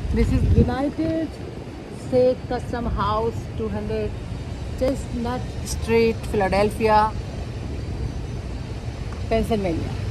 This is United States Custom House, 200 Chestnut Street, Philadelphia, Pennsylvania.